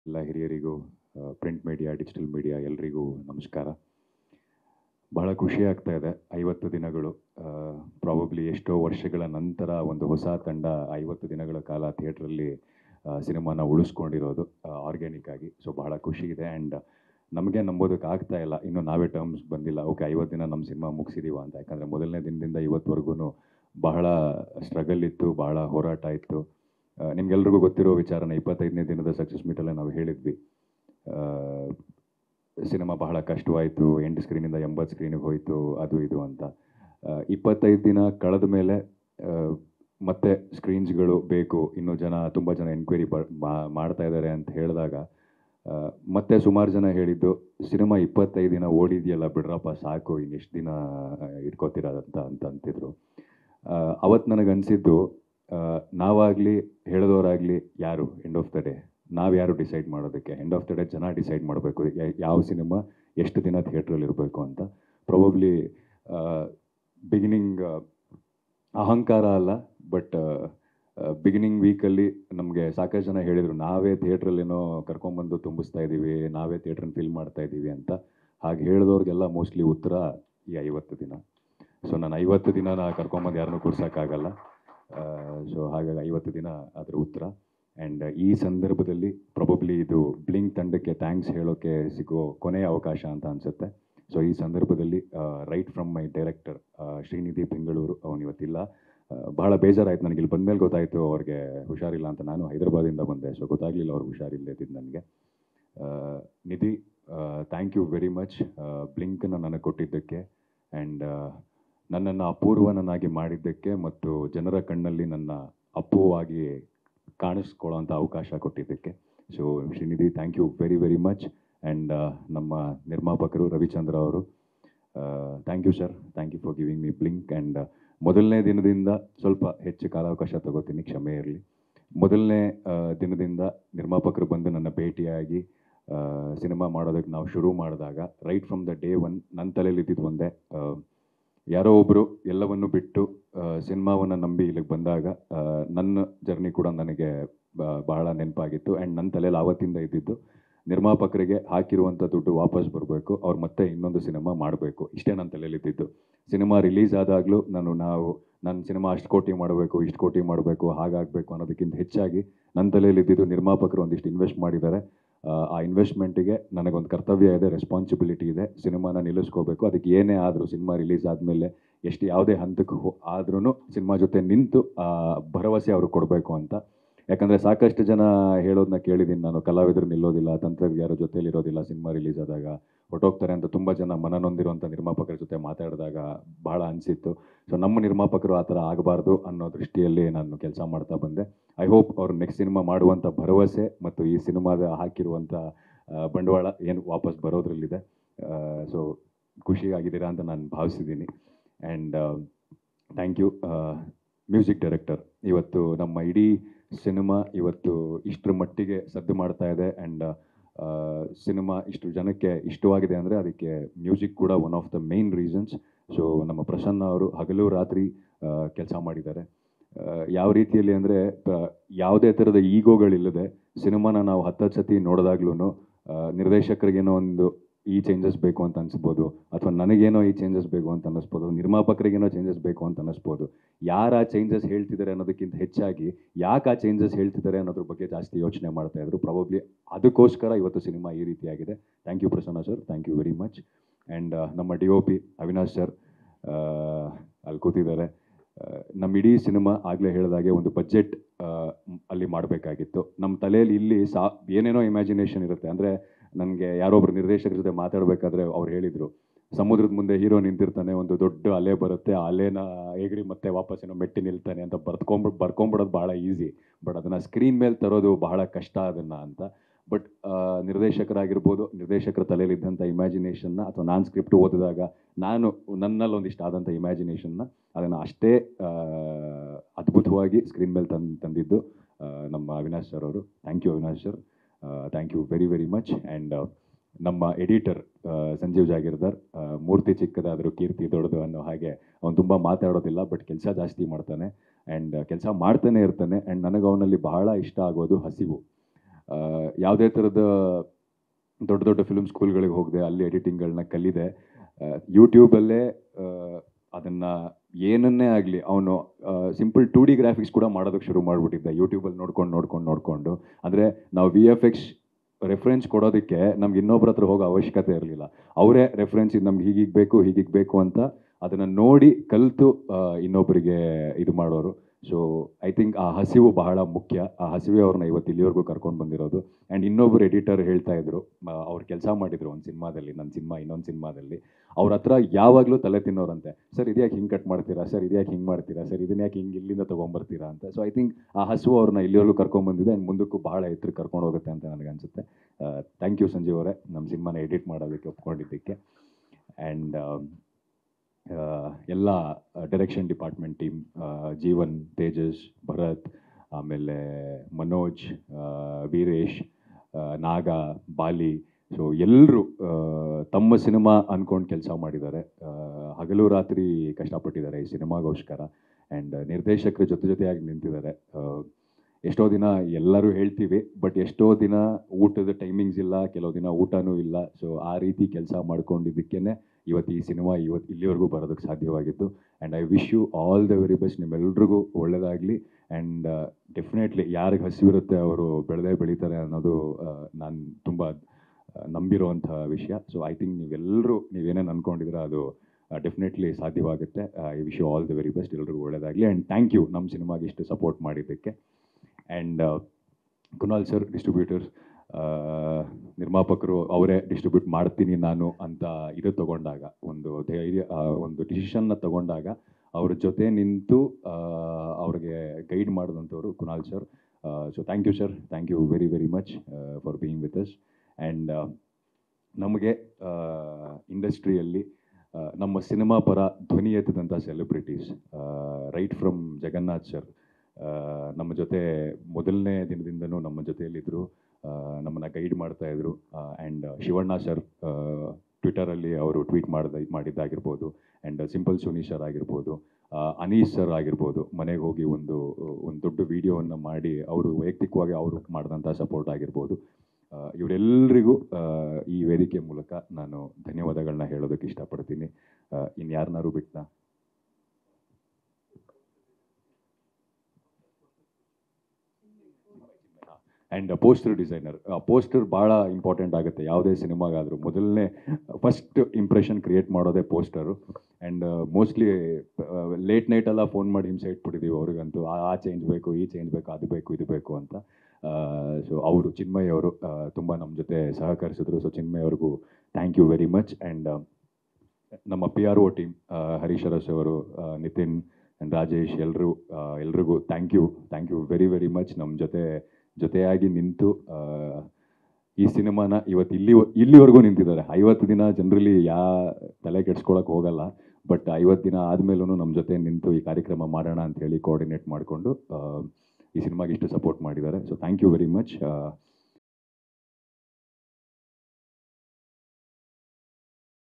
ಎಲ್ಲ ಹಿರಿಯರಿಗೂ print media digital media ಎಲ್ರಿಗೂ ನಮಸ್ಕಾರ. ಬಹಳ ಖುಷಿ ಆಗ್ತಾ ಇದೆ. 50 ದಿನಗಳು ಪ್ರಾಬಬ್ಲಿ ಎಷ್ಟೋ ವರ್ಷಗಳ ನಂತರ ಒಂದು ಹೊಸ ತಂಡ 50 ದಿನಗಳ ಕಾಲ ಥಿಯೇಟ್ರಲ್ಲಿ ಸಿನಿಮಾನ ಉಳಿಸ್ಕೊಂಡಿರೋದು ಆರ್ಗ್ಯಾನಿಕ್ ಆಗಿ. ಸೊ ಬಹಳ ಖುಷಿ ಇದೆ. ಆ್ಯಂಡ್ ನಮಗೆ ನಂಬೋದಕ್ಕೆ ಆಗ್ತಾ ಇಲ್ಲ, ಇನ್ನು ನಾವೇ ಟರ್ಮ್ಸ್ ಬಂದಿಲ್ಲ, ಓಕೆ 50 ದಿನ ನಮ್ಮ ಸಿನಿಮಾ ಮುಗಿಸಿದೀವ ಅಂತ. ಯಾಕಂದರೆ ಮೊದಲನೇ ದಿನದಿಂದ ಇವತ್ತುವರೆಗೂ ಬಹಳ ಸ್ಟ್ರಗಲ್ ಇತ್ತು, ಬಹಳ ಹೋರಾಟ ಇತ್ತು. ನಿಮ್ಗೆಲ್ರಿಗೂ ಗೊತ್ತಿರೋ ವಿಚಾರನ 25ನೇ ದಿನದ ಸಕ್ಸಸ್ ಮೀಟಲ್ಲೇ ನಾವು ಹೇಳಿದ್ವಿ, ಸಿನಿಮಾ ಬಹಳ ಕಷ್ಟವಾಯಿತು, 8 ಸ್ಕ್ರೀನಿಂದ 80 ಸ್ಕ್ರೀನಿಗೆ ಹೋಯಿತು, ಅದು ಇದು ಅಂತ. 25 ದಿನ ಕಳೆದ ಮೇಲೆ ಮತ್ತೆ ಸ್ಕ್ರೀನ್ಸ್ಗಳು ಬೇಕು, ಇನ್ನೂ ತುಂಬ ಜನ ಎನ್ಕ್ವೈರಿ ಮಾಡ್ತಾ ಇದ್ದಾರೆ ಅಂತ ಹೇಳಿದಾಗ ಮತ್ತೆ ಸುಮಾರು ಜನ ಹೇಳಿದ್ದು, ಸಿನಿಮಾ 25 ದಿನ ಓಡಿದೆಯಲ್ಲ ಬಿಡ್ರಪ್ಪ ಸಾಕು, ಇನ್ನೆಷ್ಟು ದಿನ ಇಟ್ಕೋತಿರೋದಂತ ಅಂತಿದ್ರು. ಅವತ್ತು ನನಗನ್ಸಿದ್ದು, ನಾವಾಗಲಿ ಹೇಳಿದವರಾಗಲಿ ಯಾರು ಎಂಡ್ ಆಫ್ ದ ಡೇ ನಾವು ಯಾರು ಡಿಸೈಡ್ ಮಾಡೋದಕ್ಕೆ? ಎಂಡ್ ಆಫ್ ದ ಡೇ ಜನ ಡಿಸೈಡ್ ಮಾಡಬೇಕು ಯಾವ ಸಿನಿಮಾ ಎಷ್ಟು ದಿನ ಥಿಯೇಟ್ರಲ್ಲಿ ಇರಬೇಕು ಅಂತ. ಪ್ರಾಬಬ್ಲಿ ಬಿಗಿನಿಂಗ್ ಅಹಂಕಾರ ಅಲ್ಲ, ಬಟ್ ಬಿಗಿನಿಂಗ್ ವೀಕಲ್ಲಿ ನಮಗೆ ಸಾಕಷ್ಟು ಜನ ಹೇಳಿದರು, ನಾವೇ ಥಿಯೇಟ್ರಲ್ಲೇನೋ ಕರ್ಕೊಂಬಂದು ತುಂಬಿಸ್ತಾ ಇದ್ದೀವಿ, ನಾವೇ ಥಿಯೇಟ್ರನ್ನ ಫಿಲ್ ಮಾಡ್ತಾ ಇದ್ದೀವಿ ಅಂತ. ಹಾಗೆ ಹೇಳಿದವ್ರಿಗೆಲ್ಲ ಮೋಸ್ಟ್ಲಿ ಉತ್ತರ ಈ 50 ದಿನ. ಸೊ ನಾನು 50 ದಿನನ ಕರ್ಕೊಂಬಂದು ಯಾರನ್ನೂ ಕೂರ್ಸೋಕ್ಕಾಗಲ್ಲ. ಸೊ ಹಾಗಾಗಿ 50 ದಿನ ಅದರ ಉತ್ತರ. ಆ್ಯಂಡ್ ಈ ಸಂದರ್ಭದಲ್ಲಿ ಪ್ರಾಬಬ್ಲಿ ಇದು ಬ್ಲಿಂಕ್ ತಂಡಕ್ಕೆ ಥ್ಯಾಂಕ್ಸ್ ಹೇಳೋಕ್ಕೆ ಸಿಗೋ ಕೊನೆಯ ಅವಕಾಶ ಅಂತ ಅನಿಸುತ್ತೆ. ಸೊ ಈ ಸಂದರ್ಭದಲ್ಲಿ right from my director Srinidhi Bengaluru, ಅವನು ಇವತ್ತಿಲ್ಲ. ಬಹಳ ಬೇಜಾರಾಯಿತು ನನಗೆ. ಇಲ್ಲಿ ಬಂದಮೇಲೆ ಗೊತ್ತಾಯಿತು ಅವ್ರಿಗೆ ಹುಷಾರಿಲ್ಲ ಅಂತ. ನಾನು ಹೈದರಾಬಾದಿಂದ ಬಂದೆ, ಸೊ ಗೊತ್ತಾಗಲಿಲ್ಲ ಅವ್ರಿಗೆ ಹುಷಾರಿಲ್ಲದಿದ್ದು ನನಗೆ. Nidhi, thank you very much ಬ್ಲಿಂಕನ್ನು ನನಗೆ ಕೊಟ್ಟಿದ್ದಕ್ಕೆ, ಆ್ಯಂಡ್ ನನ್ನನ್ನು ಅಪೂರ್ವನನ್ನಾಗಿ ಮಾಡಿದ್ದಕ್ಕೆ, ಮತ್ತು ಜನರ ಕಣ್ಣಲ್ಲಿ ನನ್ನ ಅಪ್ಪುವಾಗಿ ಕಾಣಿಸ್ಕೊಳ್ಳೋಂಥ ಅವಕಾಶ ಕೊಟ್ಟಿದ್ದಕ್ಕೆ. So Srinidhi, thank you very very much. And ನಮ್ಮ ನಿರ್ಮಾಪಕರು ರವಿಚಂದ್ರ ಅವರು, thank you sir, thank you for giving me Blink. And ಮೊದಲನೇ ದಿನದಿಂದ ಸ್ವಲ್ಪ ಹೆಚ್ಚು ಕಾಲಾವಕಾಶ ತಗೋತೀನಿ, ಕ್ಷಮೆ ಇರಲಿ. ಮೊದಲನೇ ದಿನದಿಂದ ನಿರ್ಮಾಪಕರು ಬಂದು ನನ್ನ ಭೇಟಿಯಾಗಿ ಸಿನಿಮಾ ಮಾಡೋದಕ್ಕೆ ನಾವು ಶುರು ಮಾಡಿದಾಗ, right from the day one ನನ್ನ ತಲೆಯಲ್ಲಿ ಇದ್ದಿದ್ದು ಒಂದೇ, ಯಾರೋ ಒಬ್ಬರು ಎಲ್ಲವನ್ನು ಬಿಟ್ಟು ಸಿನಿಮಾವನ್ನು ನಂಬಿ ಇಲ್ಲಿಗೆ ಬಂದಾಗ ನನ್ನ ಜರ್ನಿ ಕೂಡ ನನಗೆ ಬಹಳ ನೆನಪಾಗಿತ್ತು. ಆ್ಯಂಡ್ ನನ್ನ ತಲೆಯಲ್ಲಿ ಆವತ್ತಿಂದ ಇದ್ದಿದ್ದು, ನಿರ್ಮಾಪಕರಿಗೆ ಹಾಕಿರುವಂಥ ದುಡ್ಡು ವಾಪಸ್ ಬರಬೇಕು, ಅವ್ರು ಮತ್ತೆ ಇನ್ನೊಂದು ಸಿನಿಮಾ ಮಾಡಬೇಕು, ಇಷ್ಟೇ ನನ್ನ ತಲೆಯಲ್ಲಿ ಇದ್ದಿದ್ದು. ಸಿನಿಮಾ ರಿಲೀಸ್ ಆದಾಗಲೂ ನನ್ನ ಸಿನಿಮಾ ಅಷ್ಟು ಕೋಟಿ ಮಾಡಬೇಕು, ಇಷ್ಟು ಕೋಟಿ ಮಾಡಬೇಕು, ಹಾಗಾಗಬೇಕು ಅನ್ನೋದಕ್ಕಿಂತ ಹೆಚ್ಚಾಗಿ ನನ್ನ ತಲೆಯಲ್ಲಿ ಇದ್ದಿದ್ದು, ನಿರ್ಮಾಪಕರು ಒಂದಿಷ್ಟು ಇನ್ವೆಸ್ಟ್ ಮಾಡಿದ್ದಾರೆ, ಆ ಇನ್ವೆಸ್ಟ್ಮೆಂಟಿಗೆ ನನಗೊಂದು ಕರ್ತವ್ಯ ಇದೆ, ರೆಸ್ಪಾನ್ಸಿಬಿಲಿಟಿ ಇದೆ, ಸಿನಿಮಾನ ನಿಲ್ಲಿಸ್ಕೋಬೇಕು. ಅದಕ್ಕೆ ಏನೇ ಆದರೂ ಸಿನಿಮಾ ರಿಲೀಸ್ ಆದಮೇಲೆ ಯಾವುದೇ ಹಂತಕ್ಕೆ ಆದ್ರೂ ಸಿನಿಮಾ ಜೊತೆ ನಿಂತು ಭರವಸೆ ಅವ್ರಿಗೆ ಕೊಡಬೇಕು ಅಂತ. ಯಾಕಂದರೆ ಸಾಕಷ್ಟು ಜನ ಹೇಳೋದನ್ನ ಕೇಳಿದ್ದೀನಿ ನಾನು, ಕಲಾವಿದರು ನಿಲ್ಲೋದಿಲ್ಲ, ತಂತ್ರಜ್ಞರ ಜೊತೆಲಿ ಇರೋದಿಲ್ಲ, ಸಿನಿಮಾ ರಿಲೀಸ್ ಆದಾಗ ಹೊರಟೋಗ್ತಾರೆ ಅಂತ ತುಂಬ ಜನ ಮನನೊಂದಿರುವಂಥ ನಿರ್ಮಾಪಕರ ಜೊತೆ ಮಾತಾಡಿದಾಗ ಭಾಳ ಅನಿಸಿತ್ತು. ಸೊ ನಮ್ಮ ನಿರ್ಮಾಪಕರು ಆ ಥರ ಆಗಬಾರ್ದು ಅನ್ನೋ ದೃಷ್ಟಿಯಲ್ಲಿ ನಾನು ಕೆಲಸ ಮಾಡ್ತಾ ಬಂದೆ. ಐ ಹೋಪ್ ಅವರು ನೆಕ್ಸ್ಟ್ ಸಿನಿಮಾ ಮಾಡುವಂಥ ಭರವಸೆ ಮತ್ತು ಈ ಸಿನಿಮಾದ ಹಾಕಿರುವಂಥ ಬಂಡವಾಳ ಏನು ವಾಪಸ್ ಬರೋದ್ರಲ್ಲಿದೆ. ಸೊ ಖುಷಿಯಾಗಿದ್ದೀರಾ ಅಂತ ನಾನು ಭಾವಿಸಿದ್ದೀನಿ. And thank you music director. ಇವತ್ತು ನಮ್ಮ ಇಡೀ ಸಿನಿಮಾ ಇವತ್ತು ಇಷ್ಟರ ಮಟ್ಟಿಗೆ ಸದ್ದು ಮಾಡ್ತಾ ಇದೆ, ಆ್ಯಂಡ್ ಸಿನಿಮಾ ಇಷ್ಟು ಜನಕ್ಕೆ ಇಷ್ಟವಾಗಿದೆ ಅಂದರೆ ಅದಕ್ಕೆ ಮ್ಯೂಸಿಕ್ ಕೂಡ one of the main reasons. So ನಮ್ಮ ಪ್ರಸನ್ನ ಅವರು ಹಗಲು ರಾತ್ರಿ ಕೆಲಸ ಮಾಡಿದ್ದಾರೆ. ಯಾವ ರೀತಿಯಲ್ಲಿ ಅಂದರೆ ಯಾವುದೇ ಥರದ ಈಗೋಗಳಿಲ್ಲದೆ ಸಿನಿಮಾನ ನಾವು 10 ಸತಿ ನೋಡಿದಾಗ್ಲೂ ನಿರ್ದೇಶಕರಿಗೇನೋ ಒಂದು ಈ ಚೇಂಜಸ್ ಬೇಕು ಅಂತ ಅನಿಸ್ಬೋದು, ಅಥವಾ ನನಗೇನೋ ಈ ಚೇಂಜಸ್ ಬೇಕು ಅಂತ ಅನ್ನಿಸ್ಬೋದು, ನಿರ್ಮಾಪಕರಿಗೇನೋ ಚೇಂಜಸ್ ಬೇಕು ಅಂತ ಅನ್ನಿಸ್ಬೋದು. ಯಾರು ಆ ಚೇಂಜಸ್ ಹೇಳ್ತಿದ್ದಾರೆ ಅನ್ನೋದಕ್ಕಿಂತ ಹೆಚ್ಚಾಗಿ ಯಾಕೆ ಆ ಚೇಂಜಸ್ ಹೇಳ್ತಿದ್ದಾರೆ ಅನ್ನೋದ್ರ ಬಗ್ಗೆ ಜಾಸ್ತಿ ಯೋಚನೆ ಮಾಡ್ತಾಯಿದ್ರು. ಪ್ರಾಬಬ್ಲಿ ಅದಕ್ಕೋಸ್ಕರ ಇವತ್ತು ಸಿನಿಮಾ ಈ ರೀತಿಯಾಗಿದೆ. Thank you Prasanna sir, thank you very much. And ನಮ್ಮ DOP ಅವಿನಾಶ್ ಸರ್ ಅಲ್ಲಿ ಕೂತಿದ್ದಾರೆ. ನಮ್ಮ ಇಡೀ ಸಿನಿಮಾ ಆಗಲೇ ಹೇಳಿದಾಗೆ ಒಂದು ಬಜೆಟ್ ಅಲ್ಲಿ ಮಾಡಬೇಕಾಗಿತ್ತು. ನಮ್ಮ ತಲೆಯಲ್ಲಿ ಇಲ್ಲಿ ಏನೇನೋ ಇಮ್ಯಾಜಿನೇಷನ್ ಇರುತ್ತೆ. ಅಂದರೆ ನನಗೆ ಯಾರೊಬ್ಬರು ನಿರ್ದೇಶಕರ ಜೊತೆ ಮಾತಾಡಬೇಕಾದ್ರೆ ಅವ್ರು ಹೇಳಿದರು, ಸಮುದ್ರದ ಮುಂದೆ ಹೀರೋ ನಿಂತಿರ್ತಾನೆ, ಒಂದು ದೊಡ್ಡ ಅಲೆ ಬರುತ್ತೆ, ಆ ಅಲೆನ ಎಗರಿ ಮತ್ತೆ ವಾಪಸ್ ಏನೋ ಮೆಟ್ಟಿ ನಿಲ್ತಾನೆ ಅಂತ ಬರ್ಕೊಂಬಿಡೋದು ಭಾಳ ಈಸಿ, ಬಟ್ ಅದನ್ನು ಸ್ಕ್ರೀನ್ ಮೇಲೆ ತರೋದು ಬಹಳ ಕಷ್ಟ ಅದನ್ನು ಅಂತ. ಬಟ್ ನಿರ್ದೇಶಕರಾಗಿರ್ಬೋದು, ನಿರ್ದೇಶಕರ ತಲೆಯಲ್ಲಿದ್ದಂಥ ಇಮ್ಯಾಜಿನೇಷನ್ನ ಅಥವಾ ನಾನು ಸ್ಕ್ರಿಪ್ಟ್ ಓದಿದಾಗ ನನ್ನಲ್ಲಿ ಒಂದಿಷ್ಟು ಆದಂಥ ಇಮ್ಯಾಜಿನೇಷನ್ನ ಅದನ್ನು ಅಷ್ಟೇ ಅದ್ಭುತವಾಗಿ ಸ್ಕ್ರೀನ್ ಮೇಲೆ ತಂದಿದ್ದು ನಮ್ಮ ಅವಿನಾಶ್ ಸರ್ ಅವರು. Thank you Avinash sir, thank you very very much. And ನಮ್ಮ ಎಡಿಟರ್ ಸಂಜೀವ್ ಜಾಗೀರ್ದಾರ್, ಮೂರ್ತಿ ಚಿಕ್ಕದಾದರೂ ಕೀರ್ತಿ ದೊಡ್ಡದು ಅನ್ನೋ ಹಾಗೆ ಅವನು ತುಂಬ ಮಾತಾಡೋದಿಲ್ಲ, ಬಟ್ ಕೆಲಸ ಜಾಸ್ತಿ ಮಾಡ್ತಾನೆ, ಆ್ಯಂಡ್ ಕೆಲಸ ಮಾಡ್ತಾನೆ ಇರ್ತಾನೆ. ಆ್ಯಂಡ್ ನನಗೆ ಅವನಲ್ಲಿ ಬಹಳ ಇಷ್ಟ ಆಗೋದು ಹಸಿವು. ಯಾವುದೇ ಥರದ ದೊಡ್ಡ ದೊಡ್ಡ ಫಿಲ್ಮ್ ಸ್ಕೂಲ್ಗಳಿಗೆ ಹೋಗದೆ ಅಲ್ಲಿ ಎಡಿಟಿಂಗ್ಗಳನ್ನ ಕಲಿದೆ. ಯೂಟ್ಯೂಬಲ್ಲೇ ಅದನ್ನು ಏನನ್ನೇ ಆಗಲಿ ಅವನು ಸಿಂಪಲ್ 2D ಗ್ರಾಫಿಕ್ಸ್ ಕೂಡ ಮಾಡೋದಕ್ಕೆ ಶುರು ಮಾಡಿಬಿಟ್ಟಿದ್ದೆ ಯೂಟ್ಯೂಬಲ್ಲಿ ನೋಡ್ಕೊಂಡು. ಅಂದರೆ ನಾವು VFX ರೆಫರೆನ್ಸ್ ಕೊಡೋದಕ್ಕೆ ನಮ್ಗೆ ಇನ್ನೊಬ್ಬರ ಹತ್ರ ಹೋಗೋ ಅವಶ್ಯಕತೆ ಇರಲಿಲ್ಲ. ಅವರೇ ರೆಫರೆನ್ಸ್ ಇದು ನಮ್ಗೆ ಹೀಗಿಗೆ ಬೇಕು ಅಂತ ಅದನ್ನು ನೋಡಿ ಕಲಿತು ಇನ್ನೊಬ್ಬರಿಗೆ ಇದು ಮಾಡೋರು. ಸೊ ಐ ಥಿಂಕ್ ಆ ಹಸಿವು ಬಹಳ ಮುಖ್ಯ. ಆ ಹಸಿವೆ ಅವ್ರನ್ನ ಇವತ್ತು ಇಲ್ಲಿವರೆಗೂ ಕರ್ಕೊಂಡು ಬಂದಿರೋದು. ಆ್ಯಂಡ್ ಇನ್ನೊಬ್ಬರು ಎಡಿಟರ್ ಹೇಳ್ತಾ ಇದ್ರು, ಅವ್ರು ಕೆಲಸ ಮಾಡಿದ್ರು ಒಂದು ಸಿನಿಮಾದಲ್ಲಿ, ಇನ್ನೊಂದು ಸಿನಿಮಾದಲ್ಲಿ. ಅವ್ರ ಹತ್ರ ಯಾವಾಗಲೂ ತಲೆ ತಿನ್ನೋರಂತೆ, ಸರ್ ಇದ್ಯಾಕೆ ಹಿಂಗೆ ಕಟ್ ಮಾಡ್ತೀರಾ, ಸರ್ ಇದ್ಯಾಕೆ ಹಿಂಗೆ ಮಾಡ್ತೀರಾ, ಸರ್ ಇದನ್ನ ಯಾಕೆ ಹಿಂಗೆ ಇಲ್ಲಿಂದ ತೊಗೊಂಬರ್ತೀರಾ ಅಂತ. ಸೊ ಐ ಥಿಂಕ್ ಆ ಹಸಿವು ಅವ್ರನ್ನ ಇಲ್ಲಿವರೆಗೂ ಕರ್ಕೊಂಡ್ಬಂದಿದೆ ಆ್ಯಂಡ್ ಮುಂದಕ್ಕೂ ಬಹಳ ಎತ್ತರಕ್ಕೆ ಕರ್ಕೊಂಡು ಹೋಗುತ್ತೆ ಅಂತ ನನಗನ್ಸುತ್ತೆ. ಥ್ಯಾಂಕ್ ಯು ಸಂಜೀವ್ ಅವರೇ, ನಮ್ಮ ಸಿನಿಮಾನ ಎಡಿಟ್ ಮಾಡೋದಕ್ಕೆ ಒಪ್ಕೊಂಡಿದ್ದಕ್ಕೆ. ಆ್ಯಂಡ್ ಎಲ್ಲ direction department team, Jeevan, Tejas, Bharath, ಆಮೇಲೆ ಮನೋಜ್, ವೀರೇಶ್, ನಾಗ, ಬಾಲಿ, ಸೊ ಎಲ್ಲರೂ ತಮ್ಮ ಸಿನಿಮಾ ಅಂದ್ಕೊಂಡು ಕೆಲಸ ಮಾಡಿದ್ದಾರೆ. ಹಗಲು ರಾತ್ರಿ ಕಷ್ಟಪಟ್ಟಿದ್ದಾರೆ ಈ ಸಿನಿಮಾಗೋಸ್ಕರ. ಆ್ಯಂಡ್ ನಿರ್ದೇಶಕರ ಜೊತೆಯಾಗಿ ನಿಂತಿದ್ದಾರೆ. ಎಷ್ಟೋ ದಿನ ಎಲ್ಲರೂ ಹೇಳ್ತೀವಿ, ಬಟ್ ಎಷ್ಟೋ ದಿನ ಊಟದ ಟೈಮಿಂಗ್ಸ್ ಇಲ್ಲ, ಕೆಲವು ದಿನ ಊಟನೂ ಇಲ್ಲ. ಸೊ ಆ ರೀತಿ ಕೆಲಸ ಮಾಡ್ಕೊಂಡಿದ್ದಕ್ಕೇ ಇವತ್ತು ಈ ಸಿನಿಮಾ ಇಲ್ಲಿವರೆಗೂ ಬರೋದಕ್ಕೆ ಸಾಧ್ಯವಾಗಿತ್ತು. And I wish you all the very best. ನಿಮ್ಮೆಲ್ರಿಗೂ ಒಳ್ಳೆಯದಾಗಲಿ. ಆ್ಯಂಡ್ ಡೆಫಿನೆಟ್ಲಿ ಯಾರಿಗೆ ಹಸಿವಿರುತ್ತೆ ಅವರು ಬೆಳೀತಾರೆ ಅನ್ನೋದು ನಾನು ತುಂಬ ನಂಬಿರುವಂಥ ವಿಷಯ. ಸೊ ಐ ಥಿಂಕ್ ನೀವೇನೇನು ಅಂದ್ಕೊಂಡಿದ್ರೆ ಅದು ಡೆಫಿನೆಟ್ಲಿ ಸಾಧ್ಯವಾಗುತ್ತೆ. I wish you all the very best. ಎಲ್ರಿಗೂ ಒಳ್ಳೆಯದಾಗಲಿ. ಆ್ಯಂಡ್ ಥ್ಯಾಂಕ್ ಯು ನಮ್ಮ ಸಿನಿಮಾಗೆ ಇಷ್ಟು ಸಪೋರ್ಟ್ ಮಾಡಿದ್ದಕ್ಕೆ. ಆ್ಯಂಡ್ ಕುನಾಲ್ ಸರ್, ಡಿಸ್ಟ್ರಿಬ್ಯೂಟರ್ಸ್, ನಿರ್ಮಾಪಕರು, ಅವರೇ ಡಿಸ್ಟ್ರಿಬ್ಯೂಟ್ ಮಾಡ್ತೀನಿ ನಾನು ಅಂತ ಇದು ತಗೊಂಡಾಗ, ಒಂದು ಡಿಸಿಷನ್ನ ತಗೊಂಡಾಗ ಅವ್ರ ಜೊತೆ ನಿಂತು ಅವ್ರಿಗೆ ಗೈಡ್ ಮಾಡಿದಂಥವ್ರು Kunal sir. So thank you sir, thank you very very much for being with us. And ನಮಗೆ ಇಂಡಸ್ಟ್ರಿಯಲ್ಲಿ ನಮ್ಮ ಸಿನಿಮಾ ಪರ ಧ್ವನಿ ಎತ್ತಿದಂಥ celebrities, right from Jagannath sir ನಮ್ಮ ಜೊತೆ ಮೊದಲನೇ ದಿನದಿಂದನೂ ನಮ್ಮ ಜೊತೆಯಲ್ಲಿದ್ದರು, ನಮ್ಮನ್ನು ಗೈಡ್ ಮಾಡ್ತಾಯಿದ್ರು. ಆ್ಯಂಡ್ ಶಿವಣ್ಣ ಸರ್ ಟ್ವಿಟರಲ್ಲಿ ಅವರು ಟ್ವೀಟ್ ಮಾಡಿದ್ದಾಗಿರ್ಬೋದು. ಆ್ಯಂಡ್ ಸಿಂಪಲ್ ಸುನಿ ಸರ್ ಆಗಿರ್ಬೋದು, ಅನೀಸ್ ಸರ್ ಆಗಿರ್ಬೋದು, ಮನೆಗೆ ಹೋಗಿ ಒಂದು ದೊಡ್ಡ ವಿಡಿಯೋವನ್ನು ಮಾಡಿ ಅವರು ವೈಯಕ್ತಿಕವಾಗಿ ಅವರು ಮಾಡಿದಂಥ ಸಪೋರ್ಟ್ ಆಗಿರ್ಬೋದು. ಇವರೆಲ್ಲರಿಗೂ ಈ ವೇದಿಕೆ ಮೂಲಕ ನಾನು ಧನ್ಯವಾದಗಳನ್ನ ಹೇಳೋದಕ್ಕೆ ಇಷ್ಟಪಡ್ತೀನಿ. ಇನ್ಯಾರನ್ನಾರು ಬಿಟ್ಟನಾ? And poster designer. ಪೋಸ್ಟರ್ ಭಾಳ ಇಂಪಾರ್ಟೆಂಟ್ ಆಗುತ್ತೆ ಯಾವುದೇ ಸಿನಿಮಾಗಾದರೂ. ಫಸ್ಟ್ ಇಂಪ್ರೆಷನ್ ಕ್ರಿಯೇಟ್ ಮಾಡೋದೇ ಪೋಸ್ಟರು. ಆ್ಯಂಡ್ ಮೋಸ್ಟ್ಲಿ ಲೇಟ್ ನೈಟೆಲ್ಲ ಫೋನ್ ಮಾಡಿ ಹಿಂಸೆ ಇಟ್ಬಿಟ್ಟಿದ್ದೀವಿ ಅವ್ರಿಗಂತೂ. ಆ ಚೇಂಜ್ ಬೇಕು, ಈ ಚೇಂಜ್ ಬೇಕು, ಅದು ಬೇಕು, ಇದು ಬೇಕು ಅಂತ. ಸೊ ಅವರು ಚಿನ್ಮಯ್ ಅವರು ತುಂಬ ನಮ್ಮ ಜೊತೆ ಸಹಕರಿಸಿದ್ರು. ಸೊ ಚಿನ್ಮಯ್ ಅವ್ರಿಗೂ thank you very much. And ನಮ್ಮ PRO ಟೀಮ್, ಹರೀಶ್ ಅರಸ್ ಅವರು, ನಿತಿನ್ ಆ್ಯಂಡ್ ರಾಜೇಶ್, ಎಲ್ರಿಗೂ thank you very very much. ನಮ್ಮ ಜೊತೆಯಾಗಿ ನಿಂತು ಈ ಸಿನಿಮಾನ ಇಲ್ಲಿವರೆಗೂ ನಿಂತಿದ್ದಾರೆ. 50 ದಿನ ಜನರಲಿ ತಲೆ ಕೆಡ್ಸ್ಕೊಳಕ್ಕೆ ಹೋಗಲ್ಲ, ಬಟ್ 50 ದಿನ ಆದಮೇಲೂ ನಮ್ಮ ಜೊತೆ ನಿಂತು ಈ ಕಾರ್ಯಕ್ರಮ ಮಾಡೋಣ ಅಂತ ಹೇಳಿ ಕೋಆರ್ಡಿನೇಟ್ ಮಾಡಿಕೊಂಡು ಈ ಸಿನಿಮಾಗೆ ಇಷ್ಟು ಸಪೋರ್ಟ್ ಮಾಡಿದ್ದಾರೆ. So thank you very much.